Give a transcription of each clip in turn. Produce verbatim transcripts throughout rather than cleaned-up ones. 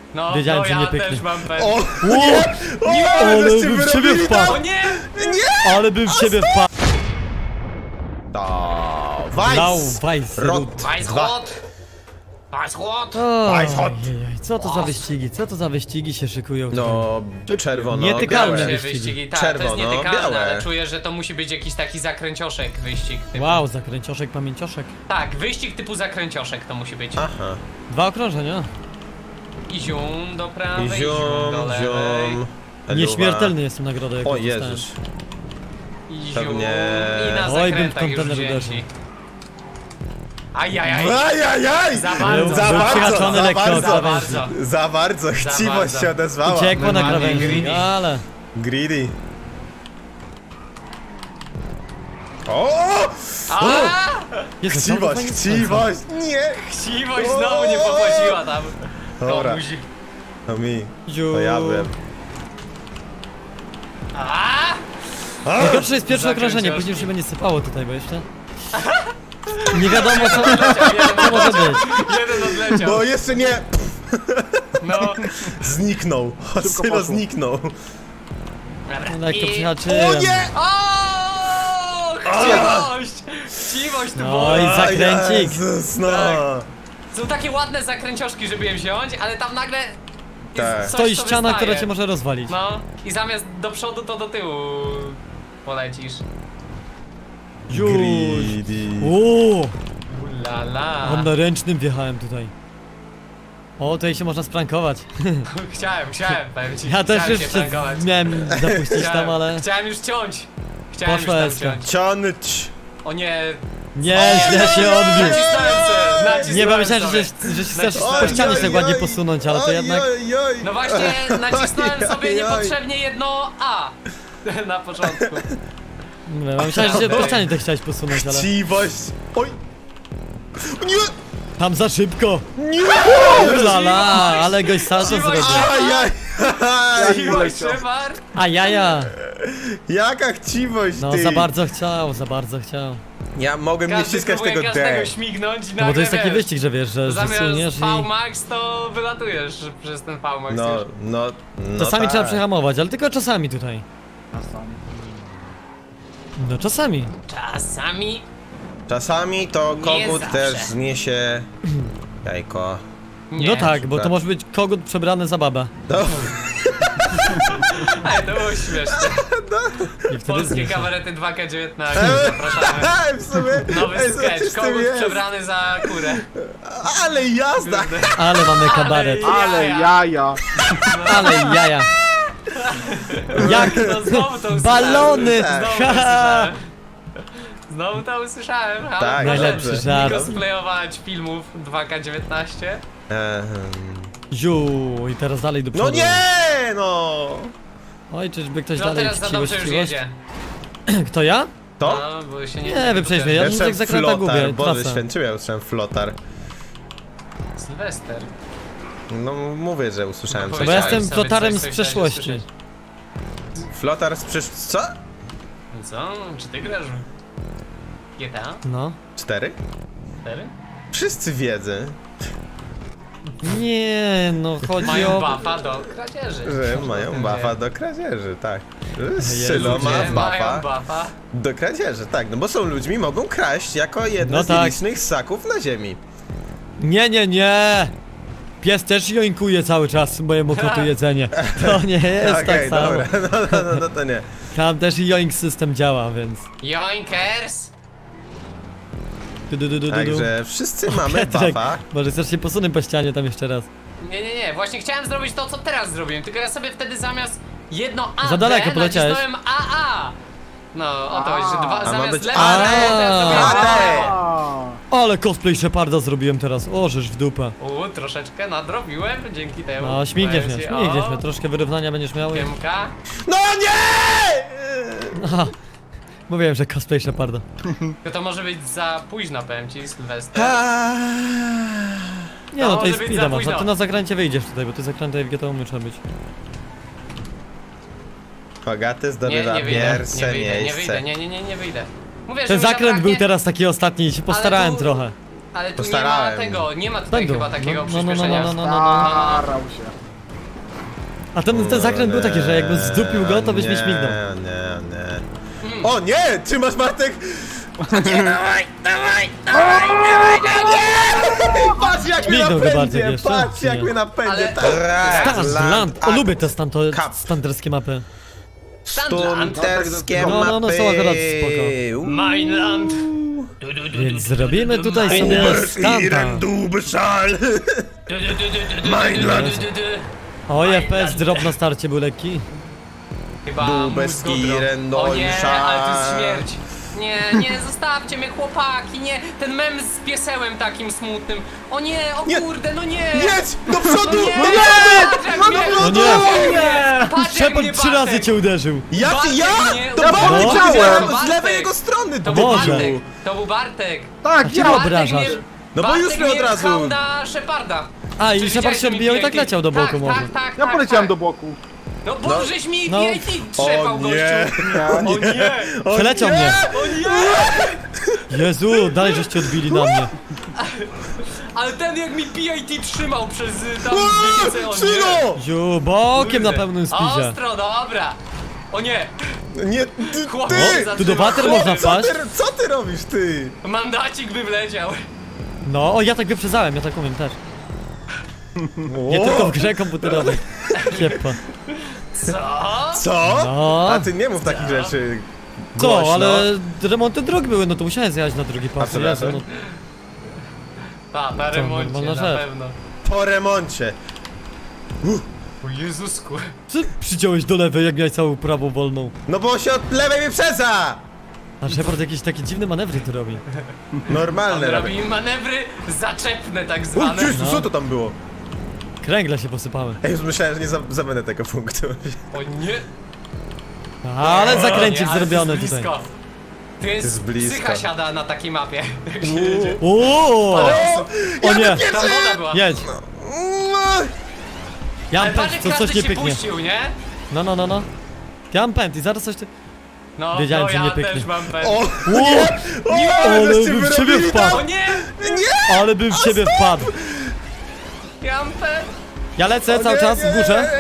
No, Wiedziałem, no że ja nie pyknie. też mam pęd. O! O! Nie! Ale żeście bym w wyrobili ciebie wpadł! O nie! Nie! Ale bym w ciebie wpadł! Dawaj! Dał Weiss Rot! Weisshot! Weisshot! Weisshot. Ojej, co to za wyścigi? Co to za wyścigi się szykują? No, czerwono, Nietykalne białe. wyścigi. wyścigi. Tak, to jest Czerwono, nietykalne, białe. ale czuję, że to musi być jakiś taki zakręcioszek wyścig. Typu. Wow, zakręcioszek, pamięcioszek. Tak, wyścig typu zakręcioszek to musi być. Aha. Dwa okrążenia. I zium do prawej, I i zium do ziom, lewej. ziom. Nieśmiertelny jestem nagrodę, jak O dostałem. Jezus. I zium. Pewnie- I na Oj, bym w zakrętach już kontener wzięci. uderzył. Ajajaj! Ajajaj! Za bardzo, Za Był bardzo, przyhaczony za lekko od bardzo, za krawędzi. bardzo. za bardzo, chciwość bardzo. się odezwała. Uciekło na Normalnie krawędzi, greedy. ale... Greedy. O! A! Jezu, Chciwość, fajnie chciwość! Nie! Chciwość znowu nie popłaciła tam. Dobra, Komuś. to mi. Ziu. To ja byłem. A! Najgorsze jest pierwsze Zakręcioszki. okrążenie, później już się będzie sypało tutaj, bo jeszcze... Nie wiadomo co, co może być. Jeden odleciał. Bo jeszcze nie! No. Zniknął. Sylo zniknął. Dobra. No jak to I- przyhaczyłem. O nie! O! Chciwość! Chciwość to No było. i zakręcik. Jezus, no. Tak. Są takie ładne zakręcioszki, żeby je wziąć, ale tam nagle jest Tak. coś, Stoi co ściana, wystaje. która cię może rozwalić. No i zamiast do przodu, to do tyłu polecisz. Ziu. Greedy. Uuu, Ulala. on na ręcznym wjechałem tutaj. O, tutaj się można sprankować. Chciałem, chciałem, powiem ci. Ja też chciałem już się się prankować. miałem zapuścić Chciałem, tam, ale... chciałem już ciąć. Chciałem Poszła już eska. tam ciąć. Ciąć. O nie. Nie, źle się odbił. Nacisnąłem se, nacisnąłem Nie, bo myślałem, sobie. że, że się chcesz Nacisnąłem. po ścianie tak ładnie posunąć, ale to Oj, jednak... oj, oj. No właśnie, nacisnąłem Oj, sobie oj, oj. niepotrzebnie jedno A na początku. Nie, bo myślałem, że się po ścianie tak chciałeś posunąć, ale... Chciwość. Oj. Nie! Tam za szybko! Nie! Lala, ale goś salto Chciwość. zrobił. Ajaj. Siłoj, Szymar. A jaja! Jaka chciwość, No ty. za bardzo chciał, za bardzo chciał. Ja mogłem nie Każdy ściskać próbuje tego każdego D. śmignąć i No bo to nagle, jest taki wiesz, wyścig, że wiesz, że, że zamiast suniesz i... V-Max to wylatujesz przez ten V-Max No, już. no, no Czasami tak. trzeba przehamować, ale tylko czasami tutaj. No czasami. Czasami. Czasami to Nie kogut zawsze. też zniesie jajko. Nie. No tak, bo to przykład. może być kogut przebrany za babę. No, Ale to było śmieszne. I wtedy Polskie zniesie. kabarety dwa K dziewiętnaście, Eee, zapraszamy. w sumie, Nowy ej, sketch, coś w tym kogut jest. przebrany za kurę. Ale jazda! Ale mamy kabaret. Ale Ale jaja. jaja! Ale jaja. Jak? No znowu to usłyszałem. Balony! Znowu to Ha! usłyszałem. Znowu to usłyszałem. ale Tak, proszę najlepszy nie żart. cosplayować filmów dwa K dziewiętnaście. Ehm. Ziu, i teraz dalej do przodu. No nie, no! Oj, czyżby ktoś No dalej teraz za chciwość, dobrze już chciwość? jedzie. Kto ja? To? No, bo się nie... Nie, wyprzejdźmy, ja Ja bym tak zakręta flotar, gubię, Boże trasę. święty, ja usłyszałem flotar. Sylwester. No mówię, że usłyszałem No coś. Bo ja Powiedziałem jestem sobie flotarem coś, z co chciałeś przeszłości. usłyszeć. Flotar z przysz... co? Co? Czy ty grasz w G T A No. Cztery? cztery? Wszyscy wiedzą, Nie, no chodzi Mają o... buffa do kradzieży. że mają buffa do kradzieży, tak. Sylo Jezu, ma Ludzie mają buffa buffa. do kradzieży, tak, no bo są ludźmi, mogą kraść jako jedno No z tak. nielicznych ssaków na ziemi. Nie, nie, nie! Pies też joinkuje cały czas mojemu kotu jedzenie. To nie jest tak Okej, samo. dobra, no, no, no, no to nie. Tam też i joink system działa, więc... Joinkers! Du, du, du, du, du. Także wszyscy mamy Piotrek, buffa. może chcesz się posunąć po ścianie tam jeszcze raz. Nie, nie, nie, właśnie chciałem zrobić to, co teraz zrobiłem, tylko ja sobie wtedy zamiast jedno A Za daleko poleciałeś. nacisnąłem A A. No, o to chodzi, że dwa, A ma zamiast być lewo, A. lewo, to ja zrobiłem A. lewo. Ale cosplay Sheparda zrobiłem teraz, o żeż w dupę. U, troszeczkę nadrobiłem dzięki temu. No śmigniesz Powiem mnie, ci, śmigniesz o, mnie, troszkę wyrównania będziesz miał. i- Kiemka. No nie! Aha, mówiłem, że cosplay Sheparda. To, to może być za późno, powiem ci, Sylwester. Nie To no, to może jest być speeda za masz, późno. a ty na zakręcie wyjdziesz tutaj, bo ty zakręty w G T A muszą być. Hogaty Nie, zdobywa nie wyjdę, pierwsze nie wyjdę, nie miejsce. wyjdę, nie, nie, nie, nie wyjdę. Mówię, że Ten mi zakręt był zabraknie- teraz taki ostatni i się postarałem tu- trochę. Ale tu Postarałem. nie ma tego, nie ma tutaj Będą. chyba takiego No, no, no, no, przyspieszenia. no, no, no, no. Starał się. A ten, ten zakręt był taki, że jakby zdupił go, to byś nie nie, śmignął. Nie, nie. O nie! Trzymasz, Bartek? Nie, dawaj, dawaj, dawaj, dawaj, nie! Patrz jak mnie Śmignął go Bartek napędzie, jeszcze? patrz jak Nie. mnie napędzie. Ale- tak. Stan, land. O, lubię te stan, to Cup. standerskie mapy. Stunterskie No, no, no, mapy. są akurat spoko. Mainland. Więc zrobimy tutaj sobie stanta. Szal. Mainland. Oj, F P S drop na starcie był lekki. Chyba Dubeski, mózgodrop. Rendol, O nie, szal. ale to jest śmierć. Nie, nie, zostawcie mnie chłopaki, nie. Ten mem z piesełem takim smutnym. O nie, o Nie. kurde, no nie. Jedź! Do przodu! No nie, Do patrz jak mnie- No nie. patrz jak mnie Shepard trzy razy Bartek- cię uderzył. Ja, Bartek ja? mnie To uderzył. Bartek No. widziałem z Bartek. lewej jego strony. To był Boże. Bartek, to był Bartek. Tak, A ja! ty Bartek obrażasz. mnie- No bo Bartek już mnie od mnie razu. pchał na Sheparda. A, i Czy Shepard widziałeś, się że mi odbijał i V I tak P? leciał do boku tak, może. Tak, tak, Ja tak, poleciałem tak. do boku. No bo No. żeś mi No. V I P trzepał, O gościu. nie! O nie! O Przeleciał nie! mnie. O nie! Jezu, dalej żeście odbili na mnie. Ale ten jak mi P I T trzymał przez y, tam Eee, dwie o nie! Syno! Ziu, bokiem na Kurde. pełnym speedzie. Ostro, dobra! O nie! Nie, ty, Chłopie, ty! zatrzymał. Tu do water można Co wpaść? ty, co ty robisz, ty? Mandacik by wleciał! No, o, ja tak wyprzedzałem, ja tak umiem też. Nie tylko w grze komputerowej. Kiepa. Co? Co? No. A ty nie mów takich rzeczy. Co, głośno. ale remonty dróg były, no to musiałem zjechać na drugi pas. co, Jezu, co? no. Ta, na remoncie, normalna na rzecz. pewno. Po remoncie. O Jezusku. Co przyciąłeś do lewej, jak miałeś całą prawą wolną? No bo się od lewej wyprzedza! A Shepard jakieś takie dziwne manewry tu robi. On Normalne robię. robi manewry zaczepne tak O zwane. Jezu, No. co to tam było? Kręgle się posypały. Ej, już myślałem, że nie za- zabędę tego punktu. O nie! Ale O zakręcik nie, ale zrobiony to jest tutaj. blisko. Tu jest, jest blisko. psycha siada na takiej mapie. Jak się jedzie. Ooo! O nie! Tam woda była. Jedź! Ja Ale mam patrz pęd, jak to coś każdy nie się pyknie. puścił, nie? No, no, no, no. Ja mam pęd i zaraz coś ty... No, Wiedziałem, no że ja nie pyknie. też mam pęd. O! Ło! Nie! Ale żeście bym w ciebie wyrobili wpadł. O nie! Ale bym w ciebie wpadł. Ja mam pęd. Ja lecę tam. cały Nie, czas nie, w górze.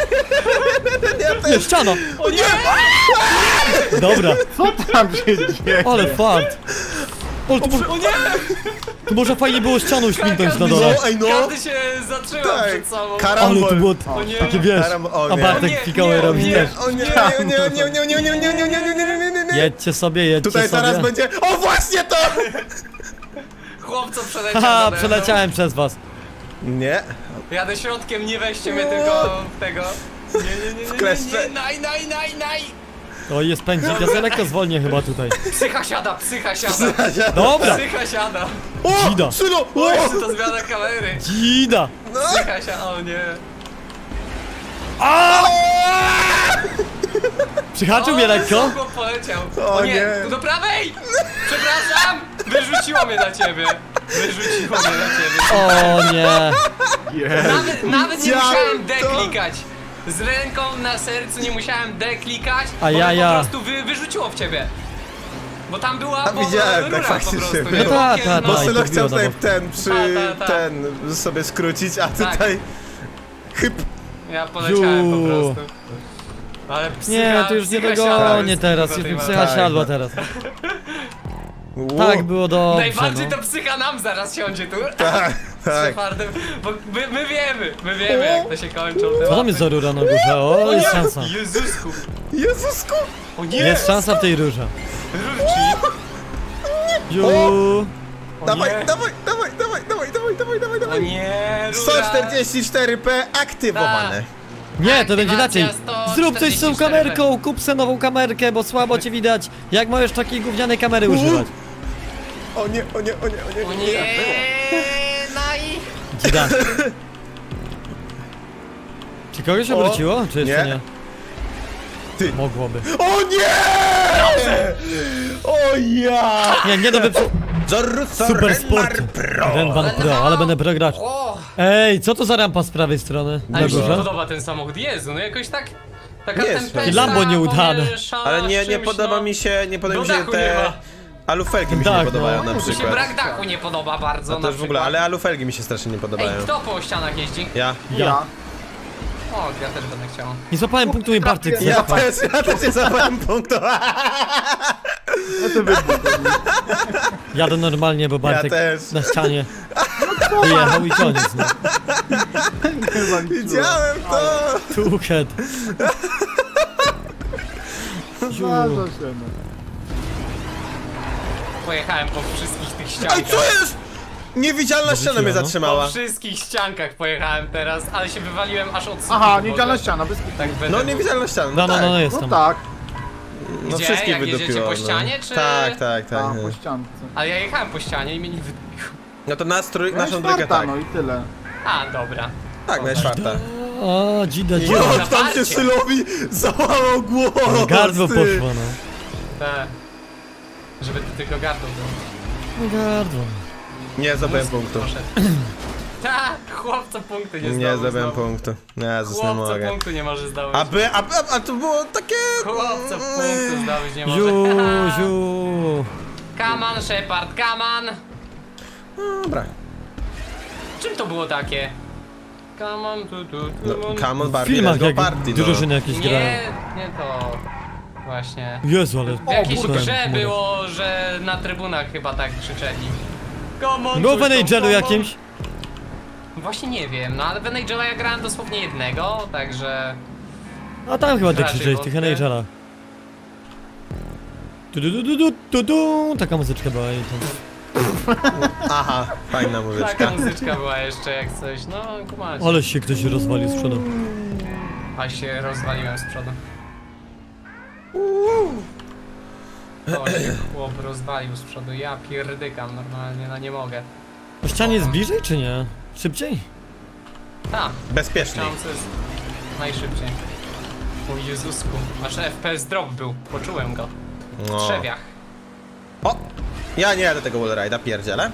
Nie, ściana! O nie! Dobra, Co tam się dzieje? ale fart. O, tu, O nie! tu może fajnie było ścianą śmignąć na Każdy dole. No, ej, no. Każdy się zatrzymał Tak. przed sobą. Karambol. Ale to było O nie! takie, wiesz, Karam- o a nie. Bartek Nie, pikały nie, robi nie. też. O nie, nie, nie, nie, nie, nie, nie, nie, nie, nie, nie, nie, nie, nie, nie. Jedźcie sobie, jedźcie Tutaj sobie. zaraz będzie... O, właśnie to! Chłopco przeleciał Haha, nade mną. przeleciałem przez was. Nie. Jadę środkiem, nie weźcie mnie tylko w tego. Nie, nie, nie, nie, nie, kleszcze. nie, naj, naj, naj, naj! O, jest pędzik, ja sobie lekko zwolnię chyba tutaj. Psycha siada, psycha siada. Dobra, Psycha siada. O! Dzida. Syno! O, O! jeszcze to zmiana kamery. dzida. Psycha siada, o nie. Przyhaczył mnie lekko. Znowu poleciał. O O nie, nie. tu do prawej! Przepraszam! Wyrzuciło mnie na ciebie. Wyrzuciło mnie na ciebie. O nie. Nawet, nawet nie Ja musiałem D to- klikać. Z ręką na sercu nie musiałem D klikać, A bo ja, mnie ja. po prostu wy, wyrzuciło w ciebie. Bo tam była A po, widziałem, rura tak po faktycznie prostu. było. nie? No ta, Bokiem, ta, Bo ta. i Sylo podbiło chciał na tutaj bok. ten, przy... Ta, ta, ta. ten sobie skrócić, a Tak. tutaj... Chyb... Ja poleciałem Ziu. po prostu. Ale psycha, Nie, to już nie psycha dogonię siada teraz, na już tej mi mapie. psycha Tak. siadła teraz. Ło. Tak, było dobrze, Najbardziej no. to psycha nam zaraz siądzie tu. Tak, Z tak. Shepardem, bo my, my wiemy, my wiemy jak to się kończą te Co tam mapy. jest za rura na górze? O, jest szansa. Jezusku. Jezusku! O nie! Jest szansa w tej rurze. Rurci. Ju. O Dawaj, nie. dawaj, dawaj, dawaj, dawaj, dawaj, dawaj, dawaj, O dawaj. nie, sto rura. czterdzieści cztery p aktywowane. Nie, to będzie inaczej. Aktywacja Zrób coś z tą sto czterdzieści cztery. kamerką, kup se nową kamerkę, bo słabo cię widać. Jak możesz takiej gównianej kamery używać? O nie, o nie, o nie, o nie, O nie, no i... Dzida. Czy kogoś O, obróciło? Czy jeszcze nie. nie? Ty. Mogłoby. O nie! O ja! Nie, nie do wyprzedzenia. Super sport. Renban Pro, ale będę pro gracz. O, Ej, co to za rampa z prawej strony? Na ale mi się górze? podoba ten samochód, Jezu, no jakoś tak... Taka Jest, tempesta taki Lambo nieudane. pomieszana Ale nie, z nie czymś, podoba no. mi się, nie podoba Do mi się dachu nie te... ma. Alufelgi mi się Tak, nie podobają no. na Mi się przykład. brak dachu nie podoba bardzo. No na to już w ogóle, przykład. ale alufelgi mi się strasznie nie podobają. Ej, kto po ścianach jeździ? Ja. Ja. O, ja też będę chciał. Nie złapałem punktu i Bartek Ja złapał. też, ja też nie zapałem punktu. Jadę normalnie, bo Bartek też. na ścianie wyjechał i koniec, no. Widziałem to. Tuchet. Zdarza się, no. Pojechałem po wszystkich tych Ej, ściankach. co jest? Niewidzialna ściana mnie no. zatrzymała. Po wszystkich ściankach pojechałem teraz, ale się wywaliłem aż od Aha, sufitu, niewidzialna może. ściana, bez kitu. Tak będę. No niewidzialna ściana, No, no, no, no tak. jest No tam. tak, No Gdzie? wszystkich Jak jedziecie wydupiło. po no. ścianie, czy- Tak, tak, tak. a po ściance. Ale ja jechałem po ścianie i mnie nie wydupiło. No to nas trój, No naszą i trójkę czwarta, tak. no i tyle. A, dobra. Tak, no jest czwarta. O, dzida, dzida. Jo, na tam się farcie. Sylowi załamał głowę. Gardło ty. poszło, no. Te. Żeby to tylko gardło było. Gardło. Nie zdobyłem punktu. Poszedł. Tak, chłopca punkty nie zdobył. Nie zdobyłem znowu. punktu. Jezus, nie Chłopca mogę. punktu nie może zdobyć. A by, a, a, a to było takie... Chłopca punktu zdobyć nie może. Ziu, ziu. Come on, Shepard, come on! Dobra. Czym to było takie? Come on, tu, tu, tu, No, on. come on W Barbie, let's filmach go jak party, no. drużyny jakieś grają. Nie, nie to. Właśnie. Jezu, ale... W jakiejś Kurde, grze mówię. było, że na trybunach chyba tak krzyczeli. Come on, Było coś w tam, N H L-u come on. jakimś? Właśnie nie wiem, no ale w N H L ja grałem dosłownie jednego, także... A tam chyba ty Raczej krzyczałeś, w tych N wątpię. H L-ach. Tu, tu, tu, tu, tu, tu. Taka muzyczka była i tam. Aha, fajna muzyczka. Taka muzyczka była jeszcze jak coś, no kumacie. Ale się ktoś rozwalił z przodu. A się rozwaliłem z przodu. To się chłop rozwalił z przodu, ja pierdykam normalnie, no nie mogę. Po ścianie jest bliżej czy nie? Szybciej? Tak, Bezpieczniej. chciałem co jest najszybciej. O Jezusku, aż F P S drop był, poczułem go. W No. trzewiach. O! Ja nie jadę tego wallride'a, pierdzielę.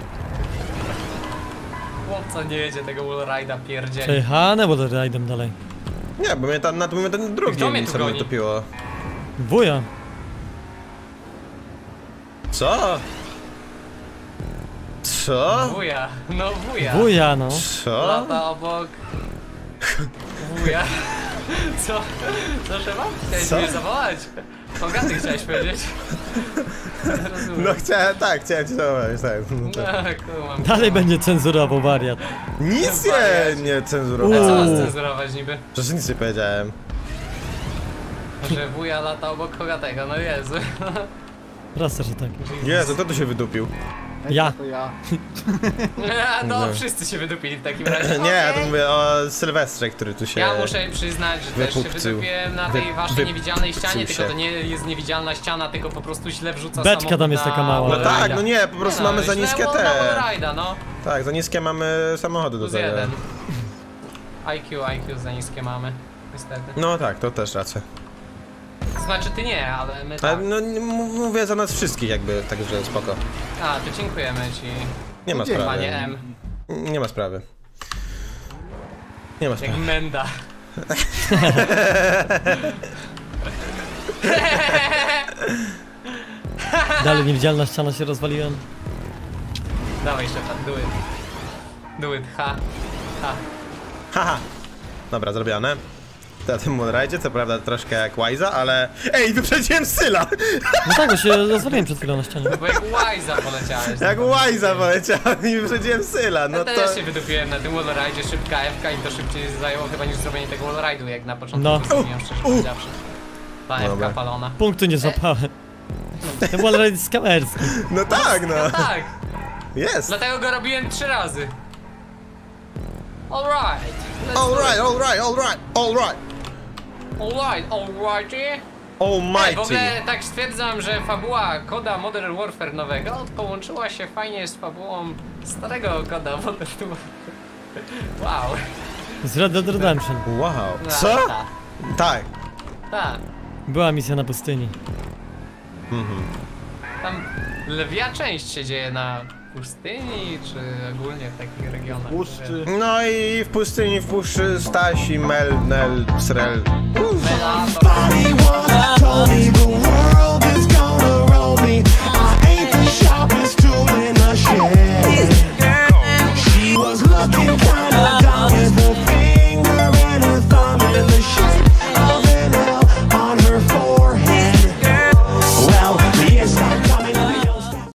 Chłopca nie jedzie tego wallride'a, pierdzieli. Przejechane, bo rajdem dalej. Nie, bo mnie tam, na mnie ten drugi Kto mnie tu co mnie goni? topiło. Wuja. Co? Co? Wuja, no wuja. Wuja, no. Co? Lata obok. Wuja. Co? Co trzeba? Chciałeś Co? mnie zawołać? Bogaty chciałeś powiedzieć. Rozumiem. No chciałem, tak, chciałem cię zabrać, tak. No, tak. No, kumam. Dalej będzie cenzurował wariat. Nic nie, nie A co cenzurowałem. masz cenzurować niby? Przecież nic nie powiedziałem. Że wuja lata obok Hogatego, no Jezu. Proste, że tak. Jezu, kto tu się wydupił? Ej, Ja. To ja. No, No. wszyscy się wydupili w takim razie. Nie, ja Okej. to mówię o Sylwestrze, który tu się... Ja muszę przyznać, że też się wypupcył. wydupiłem na Wy- tej waszej wy- niewidzialnej ścianie, pupcył tylko się. to nie jest niewidzialna ściana, tylko po prostu źle wrzuca Beczka samochód tam jest na taka mała. No Wallride'a. tak, no nie, po prostu Nie no, mamy za źle niskie na te... wallride'a, no. Tak, za niskie mamy samochody do Plus tego. jeden. I Q, I Q za niskie mamy, niestety. No tak, to też racja. Znaczy ty nie, ale my Ale tak. no nie- m- mówię za nas wszystkich jakby, także spoko. A, to dziękujemy ci, Nie ma Dzięki. sprawy. panie M. Nie ma sprawy. Nie ma Jak sprawy. menda. Dalej niewidzialna ściana się rozwaliłem. Dawaj Shepard, do it. Do it, ha. Ha. Haha. Dobra, zrobione. Na tym wallride'zie, co prawda troszkę jak Wise'a, ale... Ej, wyprzedziłem Syla! No tak, bo się rozwaliłem przed chwilą na ścianie. Bo jak Wise'a poleciałeś. Jak Wise'a poleciałem i wyprzedziłem Syla, no Ja to... też się wydupiłem na tym wallride'zie, szybka F-ka i to szybciej zajęło chyba niż zrobienie tego wallride'u, jak na początku No. zrobiłem, szczerze powiedziawszy. Ta F-ka Dobra. palona. Punktu nie złapałem. To był rajd z kamerski. No tak, no. No tak, Jest. dlatego go robiłem trzy razy. Alright. let's do Alright, it. alright, alright, alright. Alright, alrighty. Ej, w Almighty. ogóle tak stwierdzam, że fabuła koda Modern Warfare nowego połączyła się fajnie z fabułą starego koda Modern Warfare. Wow. Z Red Dead Redemption. Wow. No, Co? Ta, Tak. ta. Była misja na pustyni. Tam lwia część się dzieje na pustyni, czy ogólnie w takich regionach. Puszczy. No i w pustyni, w puszczy Stasi, Mel, Nel, Srel. Mela, to... Told me the world is gonna roll me. I ain't top is